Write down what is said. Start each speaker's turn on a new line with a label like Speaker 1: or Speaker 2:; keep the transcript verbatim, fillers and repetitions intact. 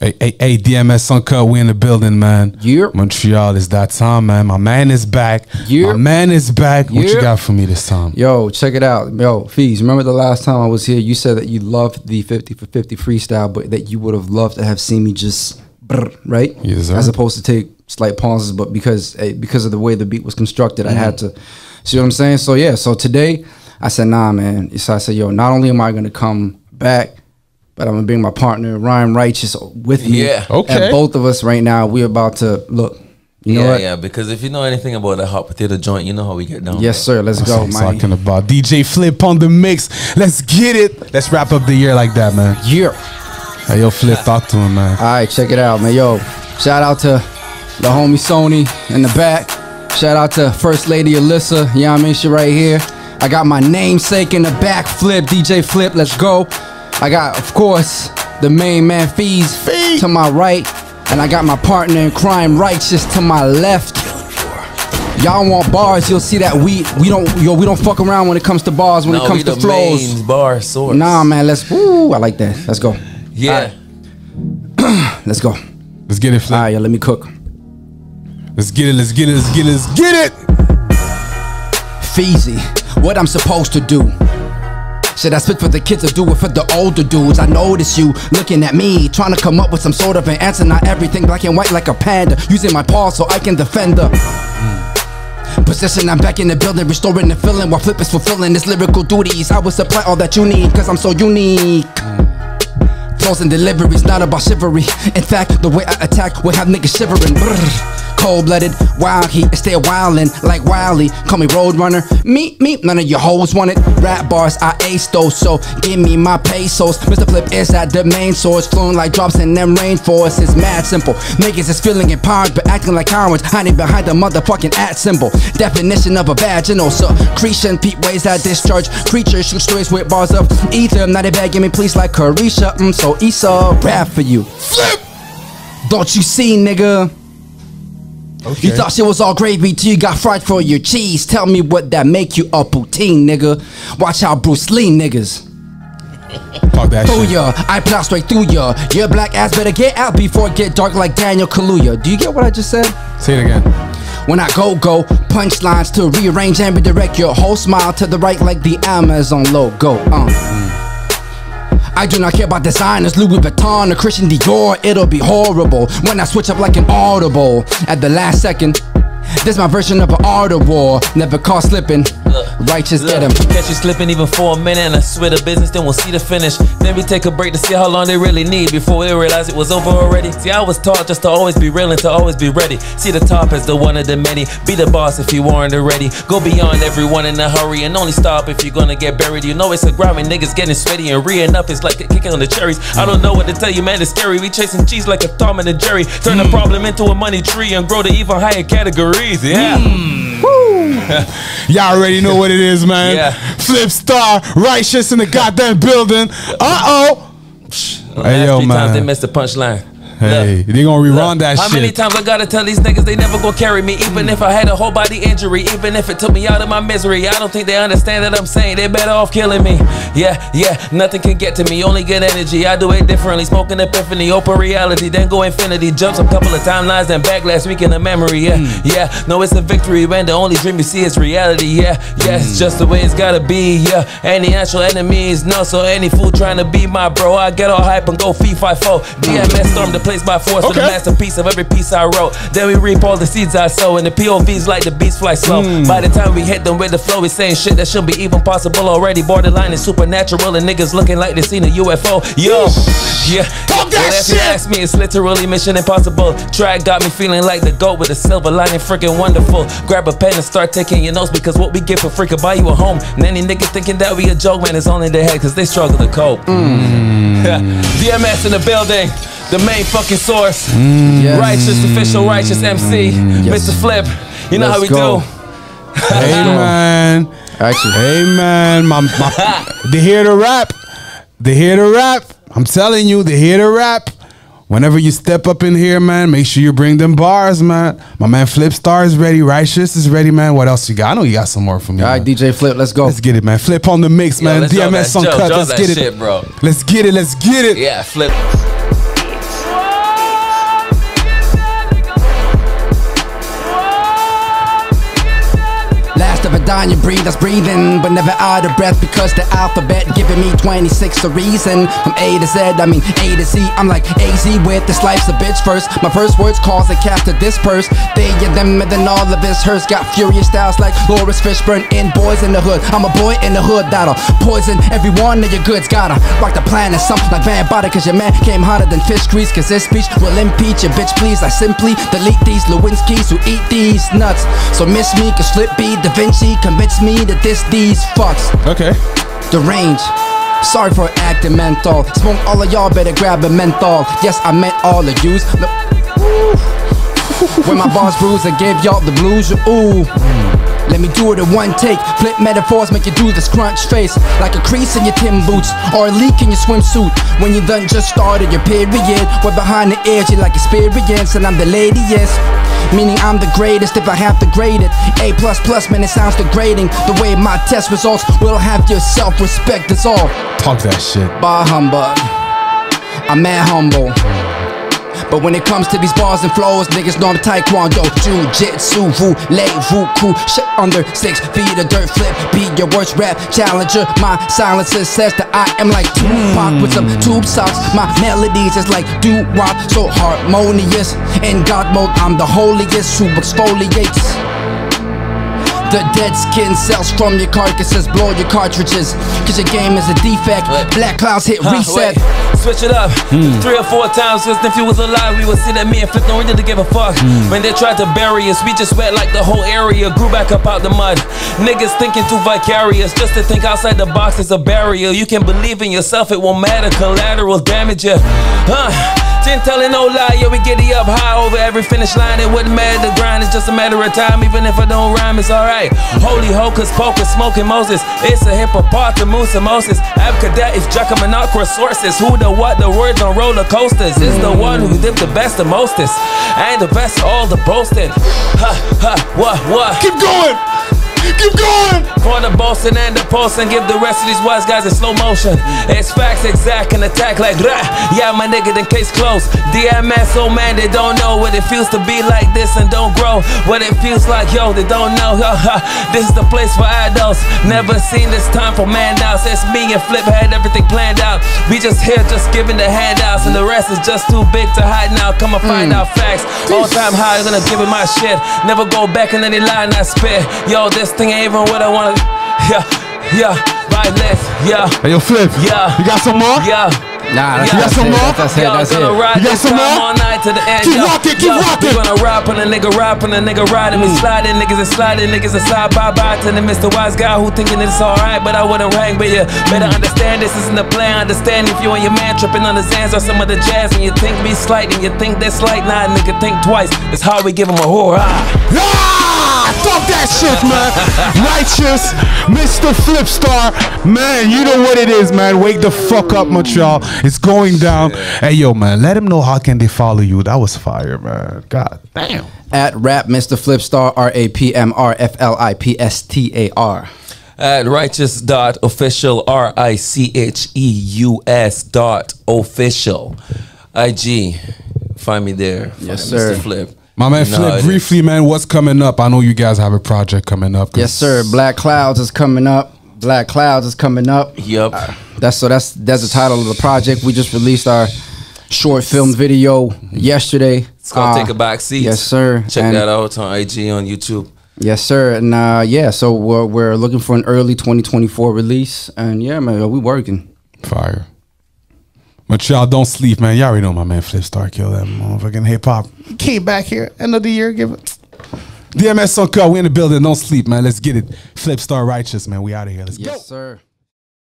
Speaker 1: Hey, hey, hey, D M S Uncut, we in the building, man.
Speaker 2: Yep.
Speaker 1: Montreal, it's that time, man. My man is back.
Speaker 2: Yep.
Speaker 1: My man is back. What
Speaker 2: Yep.
Speaker 1: you got for me this time?
Speaker 2: Yo, check it out. Yo, Fees, remember the last time I was here, you said that you loved the fifty for fifty freestyle, but that you would have loved to have seen me just, brr, right?
Speaker 1: Yes, sir.
Speaker 2: As opposed to take slight pauses, but because eh, because of the way the beat was constructed, mm-hmm. I had to, see what I'm saying? So yeah, so today, I said, nah, man. So I said, yo, not only am I going to come back, but I'm gonna bring my partner Rhyme Righteous with me.
Speaker 3: Yeah.
Speaker 1: Okay.
Speaker 2: And both of us right now, we're about to look. You know
Speaker 3: yeah,
Speaker 2: what?
Speaker 3: yeah. Because if you know anything about the hot potato joint, you know how we get down.
Speaker 2: Yes, sir. Let's
Speaker 1: That's
Speaker 2: go,
Speaker 1: what I'm
Speaker 2: man.
Speaker 1: talking about. D J Flip on the mix. Let's get it. Let's wrap up the year like that, man.
Speaker 2: Yeah.
Speaker 1: Hey, yo, Flip, talk to him, man.
Speaker 2: All right, check it out, man. Yo, shout out to the homie Sony in the back. Shout out to First Lady Alyssa. You know what I mean? She right here. I got my namesake in the back. Flip, D J Flip. Let's go. I got, of course, the main man Fees
Speaker 1: Fee.
Speaker 2: to my right, and I got my partner in crime Righteous to my left. Y'all want bars? You'll see that we we don't yo we don't fuck around when it comes to bars. When
Speaker 3: no,
Speaker 2: it comes
Speaker 3: we
Speaker 2: to
Speaker 3: the
Speaker 2: flows,
Speaker 3: main bar source.
Speaker 2: nah, man. Let's woo. I like that. Let's go.
Speaker 3: Yeah.
Speaker 2: Right. Let's go.
Speaker 1: Let's get it, Flip.
Speaker 2: All right, yo, let me cook.
Speaker 1: Let's get it. Let's get it. Let's get it. Let's get it.
Speaker 2: Feezy, what I'm supposed to do? Should I spit for the kids or do it for the older dudes? I notice you looking at me, trying to come up with some sort of an answer. Not everything black and white like a panda. Using my paws so I can defend her. Mm. Position, I'm back in the building, restoring the feeling while Flip is fulfilling his lyrical duties. I will supply all that you need, cause I'm so unique. Flows and deliveries, not about chivalry. In fact, the way I attack will have niggas shivering. Brr. Cold-blooded, wild heat, stay wildin' like Wiley. Call me Roadrunner, me, me, none of your hoes want it. Rap bars, I ace those, so give me my pesos. Mister Flip is at the main source, flowing like drops in them rainforests. It's mad simple, niggas is feeling empowered, but acting like cowards, hiding behind the motherfucking at symbol. Definition of a vaginal secretion, peep ways that discharge creatures, shoot strays with bars of ether. Not a bad, give me please like Carisha, mm, so Issa, rap for you. Flip! Don't you see, nigga?
Speaker 1: Okay.
Speaker 2: You thought shit was all gravy till you got fried for your cheese. Tell me what that make you a poutine, nigga. Watch out, Bruce Lee, niggas.
Speaker 1: Talk that
Speaker 2: Through
Speaker 1: shit.
Speaker 2: ya, I plow straight through ya. Your black ass better get out before it get dark like Daniel Kaluuya. Do you get what I just said?
Speaker 1: Say it again.
Speaker 2: When I go, go, punchlines to rearrange and redirect your whole smile to the right like the Amazon logo. Uh. Mm. I do not care about designers, Louis Vuitton or Christian Dior. It'll be horrible when I switch up like an audible at the last second. This my version of an art of war. Never caught slipping. Righteous, get him.
Speaker 3: Catch you slipping even for a minute, and I swear the business, then we'll see the finish. Then we take a break to see how long they really need before they realize it was over already. See, I was taught just to always be real and to always be ready. See the top as the one of the many. Be the boss if you weren't already. Go beyond everyone in a hurry and only stop if you're gonna get buried. You know it's a grind when niggas getting sweaty and re-ing up. It's like kicking on the cherries. I don't know what to tell you, man. It's scary. We chasing cheese like a Tom and a Jerry. Turn the problem into a money tree and grow to even higher categories. Yeah.
Speaker 1: Mm. Woo. Y'all already know what it is, man.
Speaker 3: Yeah.
Speaker 1: Flip Star, Righteous in the goddamn building. Uh-oh. Hey, yo,
Speaker 3: three
Speaker 1: man.
Speaker 3: times they missed the punchline.
Speaker 1: Hey,
Speaker 3: Look,
Speaker 1: they gonna rerun
Speaker 3: look,
Speaker 1: that
Speaker 3: how
Speaker 1: shit.
Speaker 3: How many times I gotta tell these niggas they never gonna carry me, even if I had a whole body injury, even if it took me out of my misery. I don't think they understand that I'm saying they better off killing me. Yeah, yeah, nothing can get to me, only good energy. I do it differently, smoking epiphany, open reality, then go infinity. Jumps a couple of timelines, then back last week in the memory. Yeah, mm. yeah, no, it's a victory when the only dream you see is reality. Yeah, yeah, mm. it's just the way it's gotta be. Yeah, any natural enemies, no, so any fool trying to be my bro, I get all hype and go fee five four. D M S storm the place by force.
Speaker 1: Okay.
Speaker 3: The masterpiece of every piece I wrote. Then we reap all the seeds I sow, and the P O Vs like the beats fly slow. Mm. By the time we hit them with the flow, we saying shit that shouldn't be even possible already. Borderline is supernatural, and niggas looking like they seen a U F O. Yo, yeah.
Speaker 1: Talk that
Speaker 3: well, if
Speaker 1: shit.
Speaker 3: you ask me, it's literally mission impossible. Track got me feeling like the GOAT with a silver lining, freaking wonderful. Grab a pen and start taking your notes, because what we get for free could buy you a home. And any nigga thinking that we a joke, man, it's only in their head, cause they struggle to cope. Mm. D M S in the building. The main fucking source. Mm. Yes. Righteous, official righteous M C. Mm. Yes. Mister Flip. You know Let's how we go. do.
Speaker 1: Hey man.
Speaker 2: Actually.
Speaker 1: Hey man. My, my, they hear the rap. They hear the rap. I'm telling you, they hear the rap. Whenever you step up in here, man, make sure you bring them bars, man. My man Flip Star is ready. Righteous is ready, man. What else you got? I know you got some more for me.
Speaker 2: All right,
Speaker 1: man.
Speaker 2: D J Flip, let's go.
Speaker 1: Let's get it, man. Flip on the mix,
Speaker 3: Yo,
Speaker 1: man. D M S Uncut.
Speaker 3: Let's
Speaker 1: Let's get it,
Speaker 3: shit, bro.
Speaker 1: Let's get it. Let's get it.
Speaker 3: Yeah, Flip.
Speaker 2: dying breathe, that's breathing, but never out of breath because the alphabet giving me twenty-six a reason. From A to Z, I mean A to Z, I'm like A Z with this life's a bitch first. My first words cause a cap to disperse. They and them and then all of his hers got furious styles like Lawrence Fishburne in Boys in the Hood. I'm a boy in the hood that'll poison every one of your goods. Gotta rock the planet, something like Van Body, cause your man came hotter than fish grease. Cause this speech will impeach your bitch, please. I simply delete these Lewinsky's who eat these nuts. So miss me, cause Flip B, Da Vinci convince me that this these fucks.
Speaker 1: Okay.
Speaker 2: The range. Sorry for acting menthol. Smoke all of y'all, better grab a menthol. Yes, I meant all of yous. Look. When my bars bruise, I gave y'all the blues. Ooh. Let me do it in one take. Flip metaphors make you do this crunch face. Like a crease in your Tim boots or a leak in your swimsuit. When you done just started your period, we're behind the edge, you like experience. And I'm the latest, meaning I'm the greatest if I have to grade it. A plus plus, man, it sounds degrading. The way my test results will have your self-respect, that's all.
Speaker 1: Talk that shit.
Speaker 2: Bah humbug, I'm mad humble. But when it comes to these bars and flows, niggas know I'm taekwondo, jiu-jitsu, voulez-vous, cool shit under six feet of dirt flip. Be your worst rap challenger. My silencer says that I am like Tupac with some tube socks. My melodies is like doo-wop, so harmonious. In God mode, I'm the holiest who exfoliates the dead skin cells from your carcasses. Blow your cartridges, cause your game is a defect. Black clouds hit
Speaker 3: Huh,
Speaker 2: reset.
Speaker 3: wait. Switch it up mm. three or four times, cause if you was alive, we would see that me and Flip don't really give a fuck. mm. When they tried to bury us, we just wet like the whole area grew back up out the mud. Niggas thinking too vicarious, just to think outside the box is a barrier. You can believe in yourself, it won't matter, collateral damage ya. Huh. Didn't tell it no lie, yeah, we giddy up high over every finish line. It wouldn't matter, the grind is just a matter of time. Even if I don't rhyme, it's alright. Holy hocus pocus, smoking Moses. It's a hippopotamus, Moses. Abcadet is Jacamanacra sources. Who the what, the words on roller coasters. It's the one who did the best the mostest. And the best of all the boasting. Ha, ha, what, what?
Speaker 1: Keep going! Keep going!
Speaker 3: For the boasting and the posting, give the rest of these wise guys in slow motion. It's facts exact and attack like rah. Yeah, my nigga, then case closed. D M S, oh man, they don't know what it feels to be like this and don't grow. What it feels like, yo, they don't know. This is the place for adults. Never seen this time for handouts. It's me and Flip had everything planned out. We just here just giving the handouts, and the rest is just too big to hide now. Come and find mm. out facts. All time high, gonna give it my shit. Never go back in any line I spit. Yo, this thing ain't even what I wanna. Yeah, yeah, right left, yeah.
Speaker 1: Hey, yo, Flip.
Speaker 3: Yeah.
Speaker 1: You got some more?
Speaker 3: Yeah.
Speaker 2: Nah, that's,
Speaker 1: you got
Speaker 2: that's
Speaker 1: some
Speaker 2: it,
Speaker 1: more?
Speaker 2: that's it, that's it.
Speaker 3: Gonna ride
Speaker 1: You got
Speaker 3: this
Speaker 1: some
Speaker 3: time
Speaker 1: more?
Speaker 3: all night to the end.
Speaker 1: Keep
Speaker 3: yo.
Speaker 1: rocking, keep
Speaker 3: yo,
Speaker 1: rocking.
Speaker 3: We gonna rap on a nigga, rap on a nigga, riding. We sliding, niggas is sliding, niggas is slide bye bye to the Mister Wise guy who thinking it's alright, but I wouldn't rank. But you better understand this isn't the plan. Understand if you and your man tripping on the Zans or some of the jazz, and you think me slight and you think that's slight, nah, nigga, think twice. It's how we give him a whore.
Speaker 1: Ah, fuck that shit, man. Righteous, Mister Flipstar, man. You know what it is, man. Wake the fuck up, Montreal. It's going down. Hey, yo, man. Let them know how can they follow you. That was fire, man. God damn.
Speaker 2: At rap Mister Flipstar, R A P M R F L I P S T A R.
Speaker 3: At righteous dot official, R I C H E U S dot official. I G, find me there.
Speaker 2: Yes,
Speaker 3: Find
Speaker 2: sir.
Speaker 3: Mister Flip.
Speaker 1: My man,
Speaker 3: You know
Speaker 1: Flip,
Speaker 3: how it
Speaker 1: briefly,
Speaker 3: is.
Speaker 1: man, what's coming up? I know you guys have a project coming up.
Speaker 2: Yes, sir. Black Clouds is coming up. Black Clouds is coming up.
Speaker 3: Yup.
Speaker 2: Uh, that's so that's that's the title of the project. We just released our short film video yesterday.
Speaker 3: It's called
Speaker 2: Uh,
Speaker 3: Take a Back Seat.
Speaker 2: Yes, sir.
Speaker 3: Check
Speaker 2: And-
Speaker 3: that out on I G, on YouTube.
Speaker 2: Yes, sir. And uh, yeah, so we're we're looking for an early twenty twenty-four release. And yeah, man, we working.
Speaker 1: Fire. Montreal, don't sleep, man. Y'all already know my man Flipstar killed that motherfucking hip hop. He came back here, end of the year, give it. D M S on cut. We in the building. Don't sleep, man. Let's get it. Flipstar Righteous, man. We out of here. Let's
Speaker 2: Yes,
Speaker 1: go.
Speaker 2: sir.